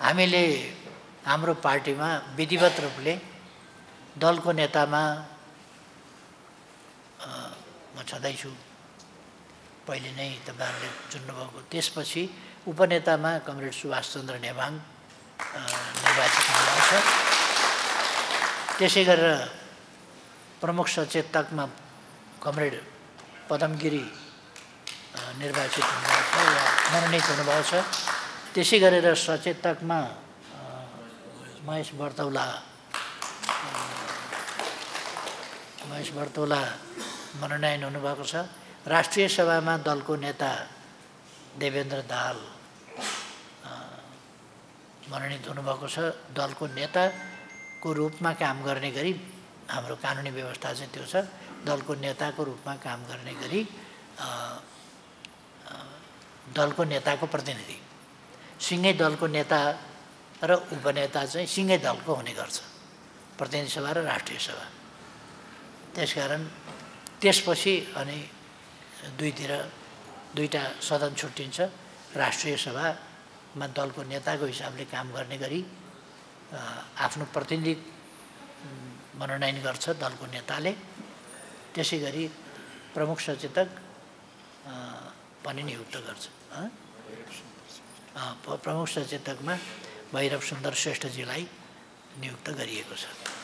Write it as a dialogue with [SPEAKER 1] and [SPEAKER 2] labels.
[SPEAKER 1] हामीले हाम्रो पार्टीमा विधिवत रूपले दलको नेतामा म छँदैछु, पहिले नै तपाईहरुले चुन्नुभएको। त्यसपछि उपनेतामा कमरेड सुभाष चन्द्र नेवाङ निर्वाचित हुनुहुन्छ। त्यसै गरेर प्रमुख सचेतकमा कमरेड पदम गिरी निर्वाचित हुनुभएको छ या मनोनित हुनुभएको छ। त्यसै गरेर सचेतकमा महेश बर्तौला मनोनयन हुनुभएको छ। राष्ट्रिय सभामा दलको नेता देवेन्द्र दाहाल मनोनित हुनुभएको छ। दलको नेताको रूपमा काम गर्ने गरी हाम्रो कानुनी व्यवस्था चाहिँ त्यो छ, दलको नेताको रूपमा काम गर्ने गरी दलको नेताको प्रतिनिधि सिंगै दलको नेता र उपनेता चाहिँ सिंगै दलको हुने गर्छ, प्रतिनिधि सभा र राष्ट्रिय सभा। त्यसकारण त्यसपछि अनि दुईटा सदन छुट्टिन्छ। राष्ट्रिय सभामा दलको नेताको हिसाबले काम गर्ने गरी आफ्नो प्रतिनिधि मनोनयन गर्छ दलको नेताले। त्यसै गरी प्रमुख सचेतक पनि नियुक्त गर्छ। प्रमुख सचेतकमा भैरव सुन्दर श्रेष्ठजीलाई नियुक्त गरिएको छ।